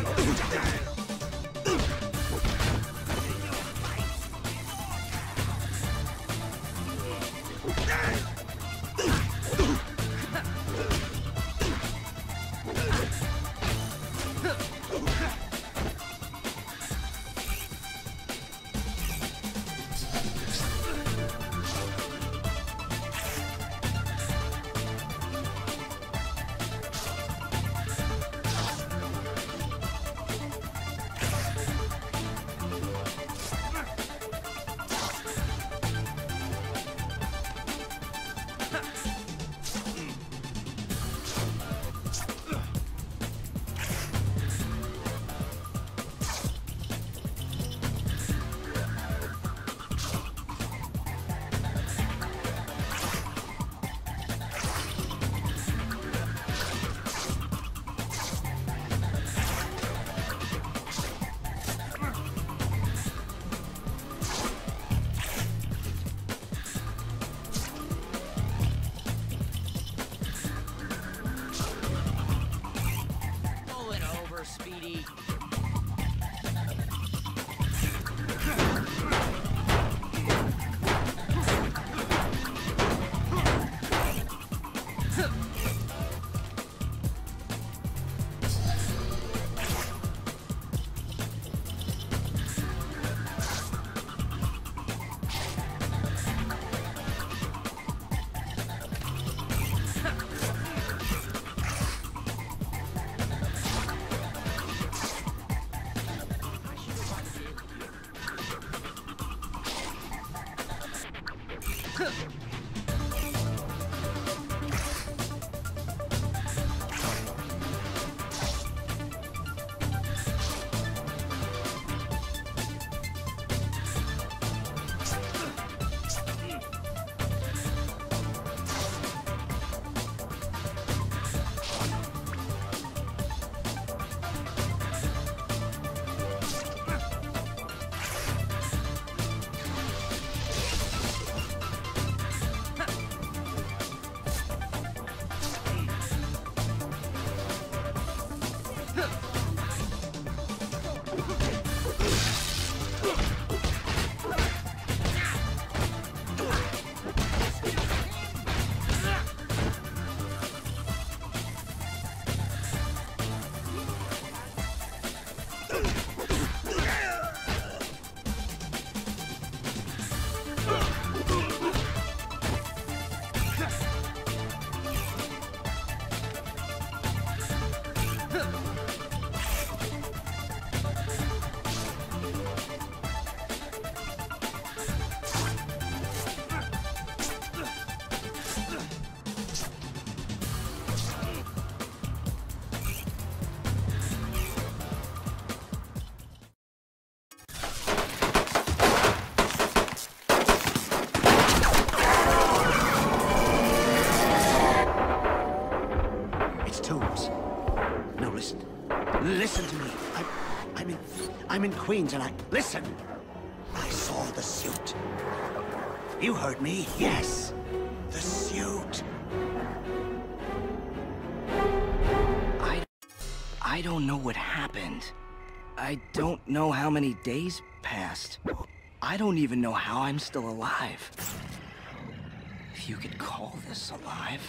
Speedy. Listen to me. I'm in Queens, and listen. I saw the suit. You heard me. Yes, the suit. I don't know what happened. I don't know how many days passed. I don't even know how I'm still alive. If you could call this alive.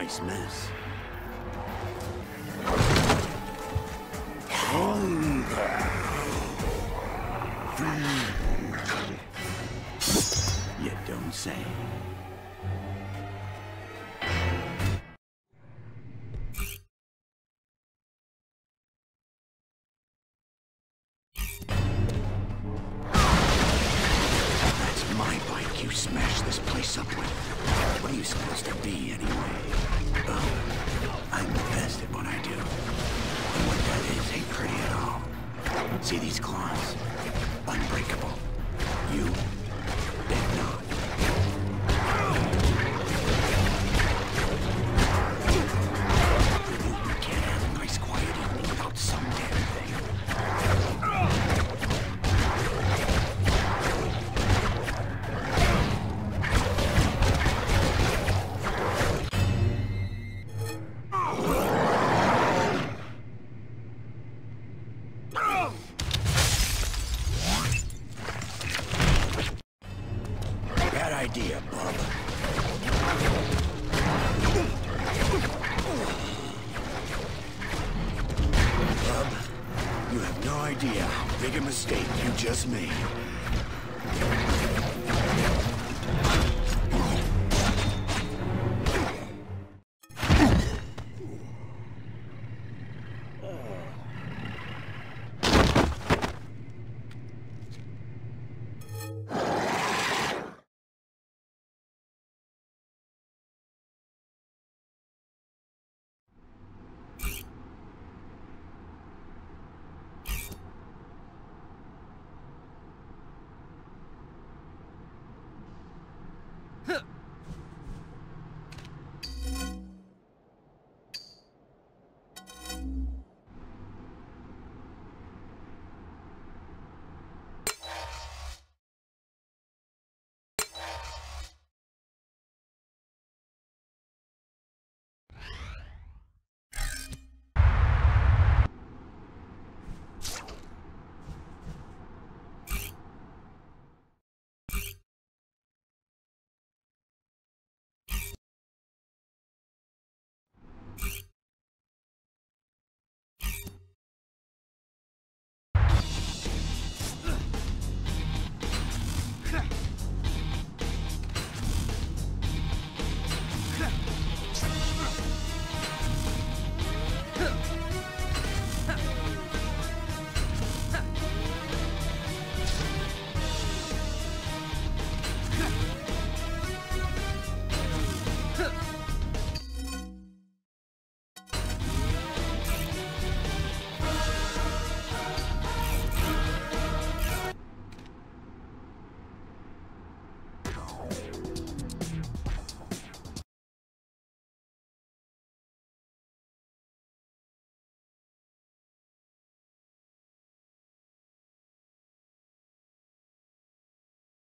nice mess. You don't say. That's my bike you smashed this place up with. What are you supposed to be, anyway? I'm the best at what I do. And what that is ain't pretty at all. See these claws? Unbreakable. You bet not. You can't have a nice quiet evening without some damn thing. Bad idea, bub. Bub, you have no idea how big a mistake you just made.